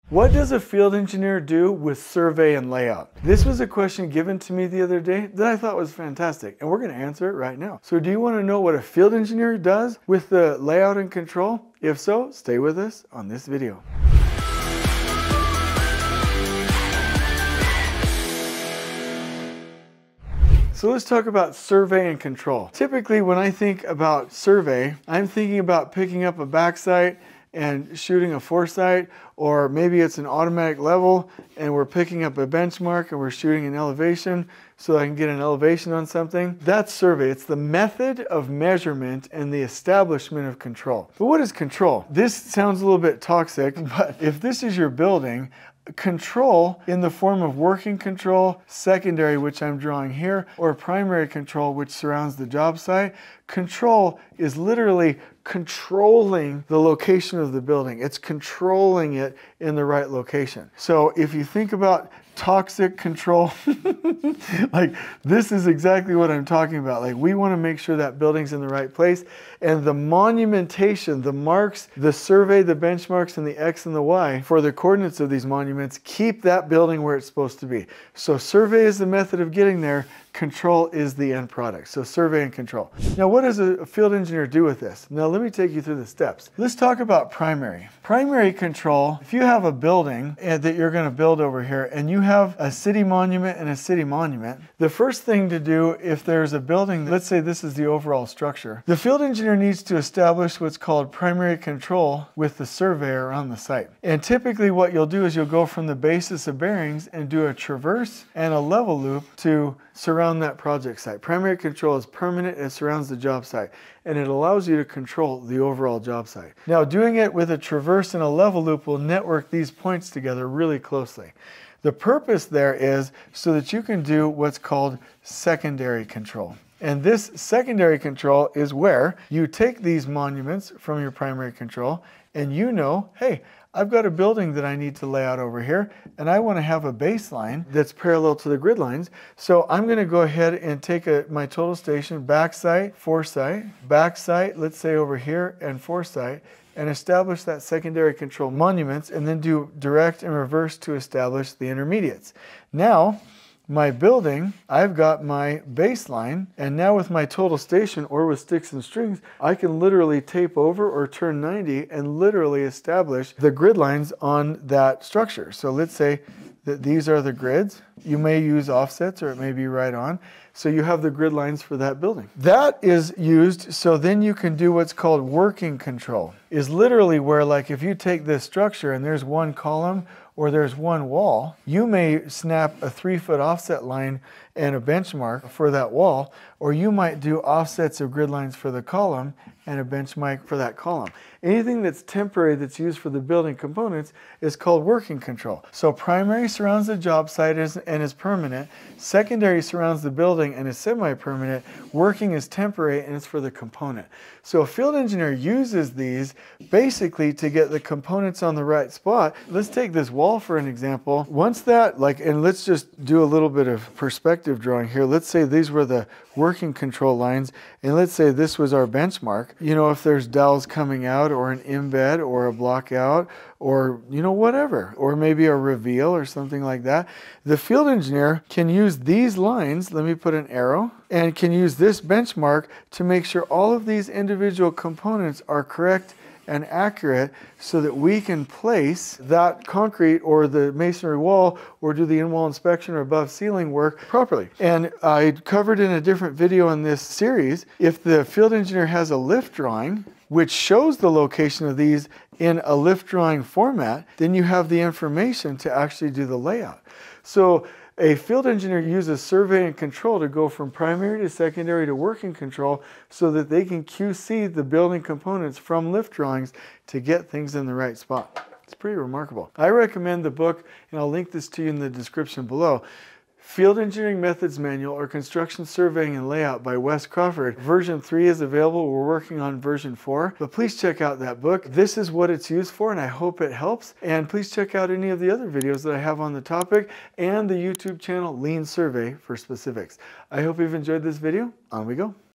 What does a field engineer do with survey and layout? This was a question given to me the other day that I thought was fantastic, and we're going to answer it right now. So do you want to know what a field engineer does with the layout and control? If so, stay with us on this video. So let's talk about survey and control. Typically when I think about survey, I'm thinking about picking up a backsite and shooting a foresight, or maybe it's an automatic level and we're picking up a benchmark and we're shooting an elevation so I can get an elevation on something. That's survey. It's the method of measurement and the establishment of control. But what is control? This sounds a little bit toxic, but if this is your building, control in the form of working control, secondary, which I'm drawing here, or primary control, which surrounds the job site. Control is literally controlling the location of the building. It's controlling it in the right location. So if you think about toxic control, like this is exactly what I'm talking about. Like we want to make sure that building's in the right place, and the monumentation, the marks, the survey, the benchmarks, and the X and the Y for the coordinates of these monuments keep that building where it's supposed to be. So survey is the method of getting there. Control is the end product. So survey and control. Now what does a field engineer do with this? Now let me take you through the steps. Let's talk about primary. Primary control, if you have a building that you're going to build over here and you have a city monument and a city monument, the first thing to do if there's a building, let's say this is the overall structure, the field engineer needs to establish what's called primary control with the surveyor on the site. And typically what you'll do is you'll go from the basis of bearings and do a traverse and a level loop to surround that project site. Primary control is permanent, it surrounds the job site, and it allows you to control the overall job site. Now doing it with a traverse and a level loop will network these points together really closely. The purpose there is so that you can do what's called secondary control. And this secondary control is where you take these monuments from your primary control and you know, hey, I've got a building that I need to lay out over here and I want to have a baseline that's parallel to the grid lines. So I'm going to go ahead and take my total station, backsite, foresight, backsite, let's say over here, and foresight, and establish that secondary control monuments, and then do direct and reverse to establish the intermediates. Now, my building, I've got my baseline, and now with my total station or with sticks and strings, I can literally tape over or turn 90 and literally establish the grid lines on that structure. So let's say that these are the grids. You may use offsets or it may be right on. So you have the grid lines for that building. That is used so then you can do what's called working control. Is literally where, like, if you take this structure and there's one column or there's one wall, you may snap a 3-foot offset line and a benchmark for that wall, or you might do offsets of grid lines for the column and a benchmark for that column. Anything that's temporary that's used for the building components is called working control. So primary surrounds the job site and is permanent. Secondary surrounds the building and is semi-permanent. Working is temporary and it's for the component. So a field engineer uses these basically to get the components on the right spot. Let's take this wall for an example. Once that, and let's just do a little bit of perspective drawing here. Let's say these were the working control lines, and let's say this was our benchmark. You know, if there's dowels coming out or an embed or a block out or, you know, whatever, or maybe a reveal or something like that, the field engineer can use these lines, let me put an arrow, and can use this benchmark to make sure all of these individual components are correct and accurate so that we can place that concrete or the masonry wall or do the in-wall inspection or above ceiling work properly. And I covered in a different video in this series, if the field engineer has a lift drawing which shows the location of these in a lift drawing format, then you have the information to actually do the layout. So a field engineer uses survey and control to go from primary to secondary to working control so that they can QC the building components from lift drawings to get things in the right spot. It's pretty remarkable. I recommend the book, and I'll link this to you in the description below, Field Engineering Methods Manual or Construction Surveying and Layout by Wes Crawford. Version 3 is available. We're working on version 4, but please check out that book. This is what it's used for, and I hope it helps. And please check out any of the other videos that I have on the topic and the YouTube channel Lean Survey for specifics. I hope you've enjoyed this video. On we go.